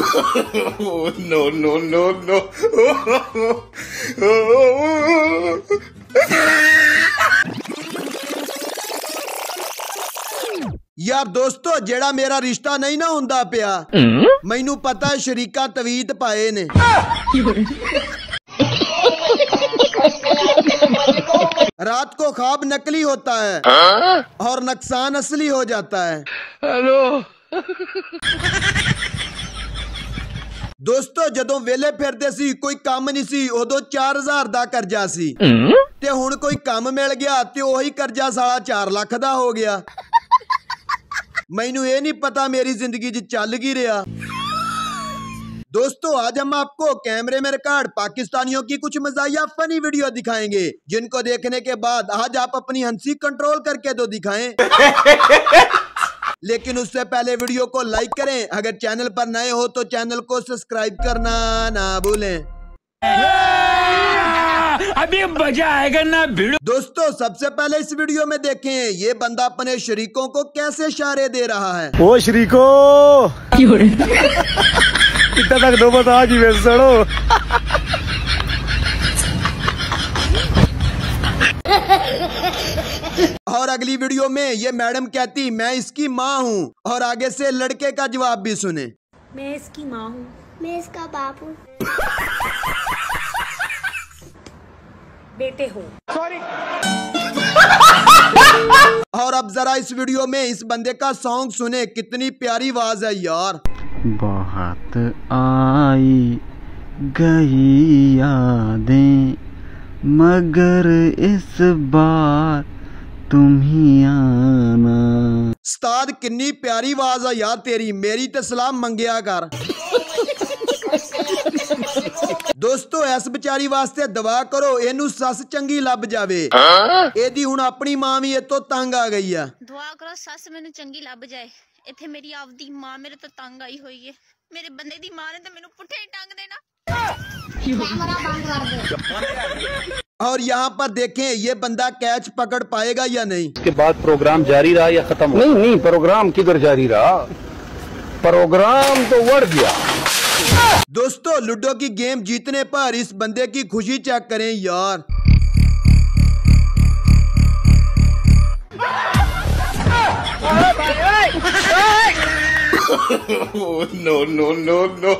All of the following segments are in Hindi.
No, no, no, no. यार दोस्तों जेड़ा मेरा रिश्ता नहीं ना हुंदा पिया मैनू पता है शरीका तवीत पाए ने रात को ख्वाब नकली होता है और नुकसान असली हो जाता है। हेलो दोस्तों जदों वेले फिरदे सी कोई काम नहीं सी उदों 4000 दा कर्जा सी ते हुण कोई काम मिल गया ते ओही कर्जा साला 4 लाख दा हो गया। मैनू ये नहीं पता मेरी जिंदगी च चल की रहा। दोस्तों आज हम आपको कैमरे में रिकॉर्ड पाकिस्तानियों की कुछ मजाहिया फनी वीडियो दिखाएंगे जिनको देखने के बाद आज आप अपनी हंसी कंट्रोल करके तो दिखाएं। लेकिन उससे पहले वीडियो को लाइक करें, अगर चैनल पर नए हो तो चैनल को सब्सक्राइब करना ना भूलें। अभी मजा आएगा ना भिड़ो। दोस्तों सबसे पहले इस वीडियो में देखें ये बंदा अपने शरीकों को कैसे इशारे दे रहा है। ओ शरीको कितना तक दो बता जी वे सड़ो। और अगली वीडियो में ये मैडम कहती मैं इसकी माँ हूँ और आगे से लड़के का जवाब भी सुने। मैं इसकी माँ हूँ। मैं इसका बाप हूँ। बेटे हो। सॉरी। और अब जरा इस वीडियो में इस बंदे का सॉन्ग सुने, कितनी प्यारी आवाज है यार। बहुत आई गई यादें मगर इस बार तुम ही आना। उस्ताद कितनी प्यारी आवाज है यार तेरी, मेरी तो सलाम मंगया कर। दोस्तों इस बेचारी वास्ते दुआ करो एनू सस चंगी लभ जावे। एदी हुण अपनी मां भी इतों तंग आ गई है। दुआ करो सस मैनू चंगी लभ जाए। इत्थे मेरी आपदी मां मेरे तो तंग आई हुई है। मेरे बंदे दी मां ने तो मैनू पुट्ठे ही टंग देना। और यहाँ पर देखें ये बंदा कैच पकड़ पाएगा या नहीं। इसके बाद प्रोग्राम जारी रहा या खत्म? नहीं प्रोग्राम किधर जारी रहा, प्रोग्राम तो बढ़ गया। दोस्तों लूडो की गेम जीतने पर इस बंदे की खुशी चेक करें यार। No, no, no, no.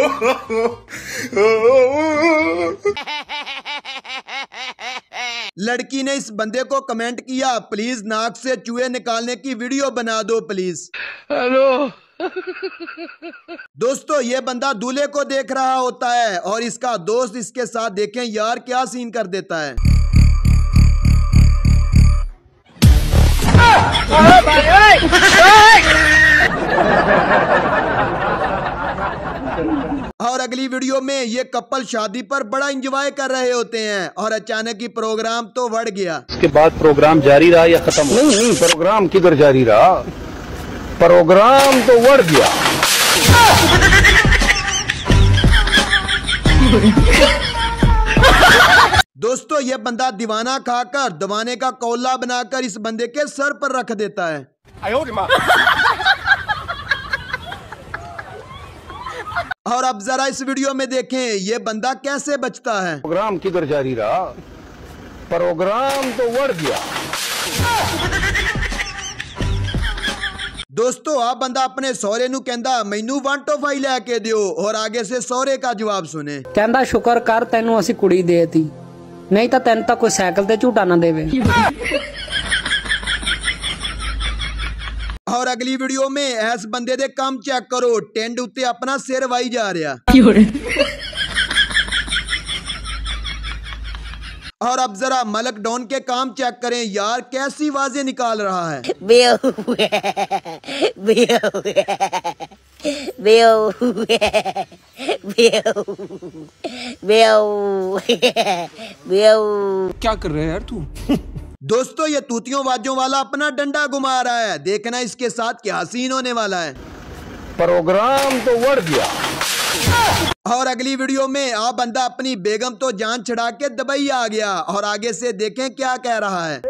लड़की ने इस बंदे को कमेंट किया प्लीज नाक से चूहे निकालने की वीडियो बना दो प्लीज। हेलो दोस्तों ये बंदा दूल्हे को देख रहा होता है और इसका दोस्त इसके साथ देखें यार क्या सीन कर देता है। और अगली वीडियो में ये कपल शादी पर बड़ा एंजॉय कर रहे होते हैं और अचानक ही प्रोग्राम तो बढ़ गया। इसके बाद प्रोग्राम जारी रहा या खत्म? नहीं प्रोग्राम किधर जारी रहा, प्रोग्राम तो बढ़ गया। दोस्तों ये बंदा दीवाना खाकर दवाने का कौला बनाकर इस बंदे के सर पर रख देता है। और अब जरा इस वीडियो में देखें ये बंदा कैसे बचता है। प्रोग्राम किधर जारी रहा, प्रोग्राम तो बढ़ गया। दोस्तों आप बंदा अपने सौरे नू कहंदा मैनू 1 टॉफी लेके दियो और आगे से सौरे का जवाब सुने। कहंदा शुक्र कर तेनू असी कुड़ी देती, नहीं तो तेन तक कोई साइकिल ते झूटा ना देवे। और अगली वीडियो में इस बंदे दे काम चेक करो, टेंट उत्ते अपना सिर वाई जा रहा। और अब जरा मलक डॉन के काम चेक करें यार कैसी आवाजें निकाल रहा है। क्या कर रहे हैं यार तू? दोस्तों ये तूतियों वाजों वाला अपना डंडा घुमा रहा है, देखना इसके साथ क्या सीन होने वाला है। प्रोग्राम तो बढ़ गया। और अगली वीडियो में आप बंदा अपनी बेगम तो जान छड़ा के दुबई आ गया और आगे से देखें क्या कह रहा है।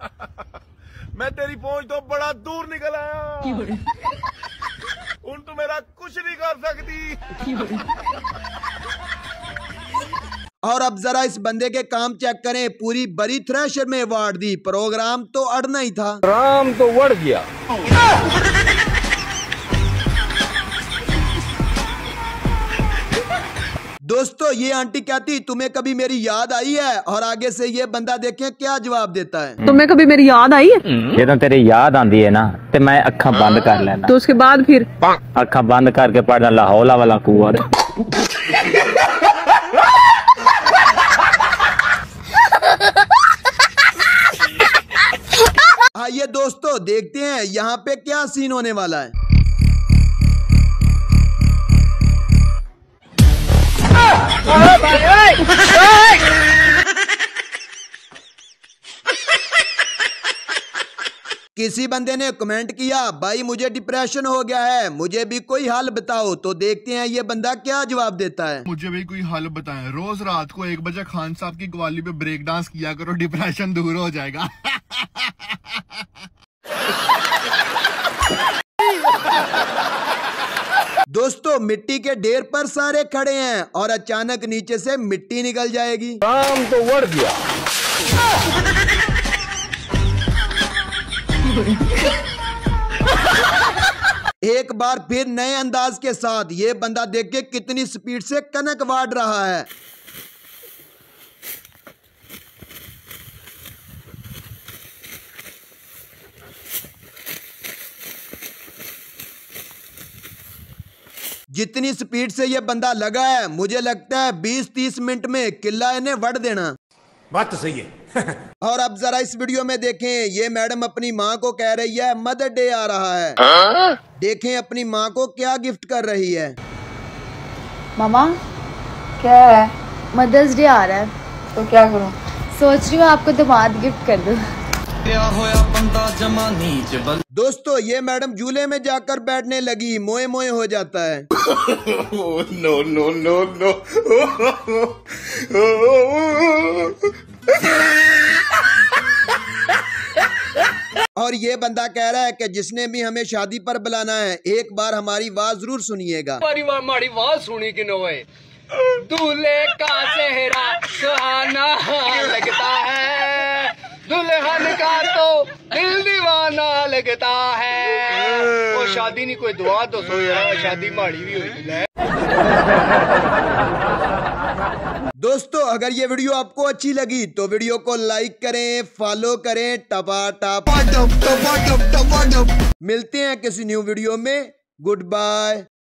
मैं तेरी पहुंच तो बड़ा दूर निकल आया। उन तो मेरा कुछ नहीं कर सकती। और अब जरा इस बंदे के काम चेक करें, पूरी बड़ी थ्रेशर में अवार्ड दी, प्रोग्राम तो अड़ना ही था। राम तो बढ़ गया। दोस्तों ये आंटी कहती तुम्हें कभी मेरी याद आई है, और आगे से ये बंदा देखें क्या जवाब देता है। तुम्हें कभी मेरी याद आई है? ये तो तेरी याद आंदी है ना, ते मैं अखा बंद कर लेना। तो उसके बाद फिर अखा बंद करके पढ़ना लाहौला वाला कुआं। आइए दोस्तों देखते हैं यहाँ पे क्या सीन होने वाला है। किसी बंदे ने कमेंट किया भाई मुझे डिप्रेशन हो गया है, मुझे भी कोई हल बताओ। तो देखते हैं ये बंदा क्या जवाब देता है। मुझे भी कोई हल बताएं। रोज रात को 1 बजे खान साहब की ग्वाली पे ब्रेक डांस किया करो, डिप्रेशन दूर हो जाएगा। दोस्तों मिट्टी के ढेर पर सारे खड़े हैं और अचानक नीचे से मिट्टी निकल जाएगी। राम तो बढ़ गया। एक बार फिर नए अंदाज के साथ ये बंदा देख के कितनी स्पीड से कनक वाड़ रहा है। जितनी स्पीड से ये बंदा लगा है, मुझे लगता है 20-30 मिनट में किला इन्हें वड़ देना। बात तो सही है। और अब जरा इस वीडियो में देखें, ये मैडम अपनी माँ को कह रही है मदर डे आ रहा है। देखें अपनी माँ को क्या गिफ्ट कर रही है। मामा क्या है? मदर्स डे आ रहा है तो क्या करूं? सोच रही हूँ आपको दामाद गिफ्ट कर दूं। दोस्तों ये मैडम झूले में जाकर बैठने लगी, मोए मोए हो जाता है। No no no no. और ये बंदा कह रहा है कि जिसने भी हमें शादी पर बुलाना है, एक बार हमारी आवाज जरूर सुनिएगा। हमारी आवाज सुनी कि नो है। दूल्हे का चेहरा सुहाना लगता है, दुल्हन का तो दिल दीवाना लगता है। वो शादी नहीं कोई दुआ तो सो यार, शादी माड़ी भी हुई है। दोस्तों अगर ये वीडियो आपको अच्छी लगी तो वीडियो को लाइक करें, फॉलो करें, टपाटप। मिलते हैं किसी न्यू वीडियो में। Good bye.